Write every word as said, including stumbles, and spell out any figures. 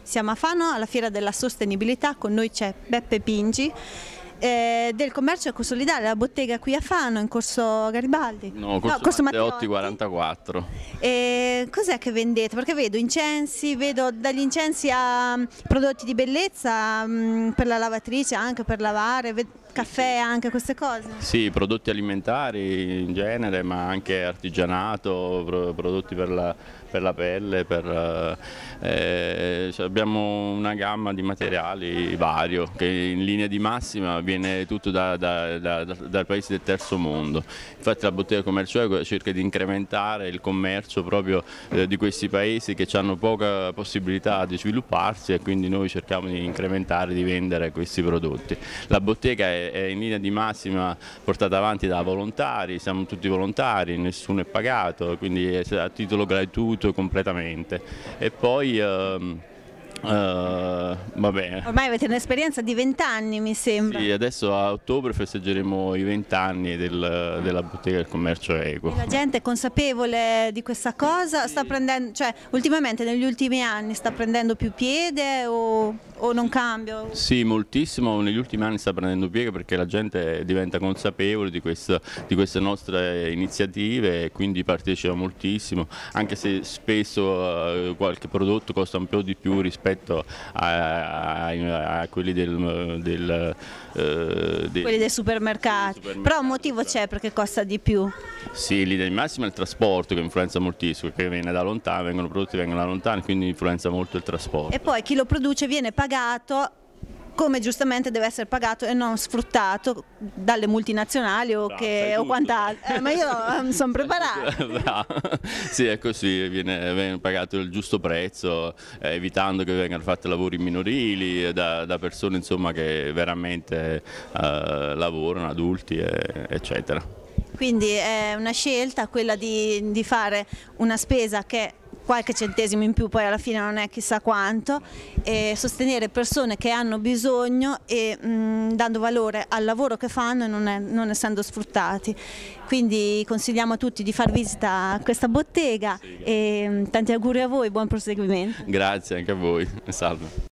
Siamo a Fano alla Fiera della Sostenibilità, con noi c'è Beppe Pingi eh, del Commercio Ecosolidale, la bottega qui a Fano in Corso Garibaldi. No, Corso, no, Corso Matteotti quarantaquattro. E cos'è che vendete? Perché vedo incensi, vedo dagli incensi a prodotti di bellezza, mh, per la lavatrice, anche per lavare, caffè, anche queste cose? Sì, prodotti alimentari in genere, ma anche artigianato, prodotti per la, per la pelle, per, eh, cioè abbiamo una gamma di materiali vario che in linea di massima viene tutto da, da, da, dal paese del terzo mondo. Infatti la Bottega Commercio Eco cerca di incrementare il commercio proprio eh, di questi paesi che hanno poca possibilità di svilupparsi, e quindi noi cerchiamo di incrementare, di vendere questi prodotti. La bottega è è in linea di massima portata avanti da volontari, siamo tutti volontari, nessuno è pagato, quindi è a titolo gratuito completamente. E poi ehm, Uh, va bene. Ormai avete un'esperienza di vent'anni, mi sembra. Sì, adesso a ottobre festeggeremo i vent'anni del, della Bottega del Commercio Eco. E la gente è consapevole di questa cosa? Sta prendendo, cioè, ultimamente negli ultimi anni sta prendendo più piede o, o non cambia? Sì, moltissimo, negli ultimi anni sta prendendo piede perché la gente diventa consapevole di, questo, di queste nostre iniziative e quindi partecipa moltissimo, anche se spesso uh, qualche prodotto costa un po' di più rispetto A, a, a quelli del, del, uh, del, quelli dei supermercati. supermercati, però un motivo c'è perché costa di più. Sì, l'idea di massima è il trasporto che influenza moltissimo, perché viene da lontano, vengono prodotti vengono da lontano, quindi influenza molto il trasporto. E poi chi lo produce viene pagato come giustamente deve essere pagato e non sfruttato dalle multinazionali o, che, o quant'altro. Eh, ma io um, sono preparata. Sì, è così, viene, viene pagato il giusto prezzo, eh, evitando che vengano fatti lavori minorili da, da persone insomma, che veramente eh, lavorano, adulti, eh, eccetera. Quindi è una scelta quella di, di fare una spesa che qualche centesimo in più, poi alla fine non è chissà quanto, e sostenere persone che hanno bisogno e mh, dando valore al lavoro che fanno e non, è, non essendo sfruttati. Quindi consigliamo a tutti di far visita a questa bottega, sì, e mh, tanti auguri a voi, buon proseguimento. Grazie anche a voi, salve.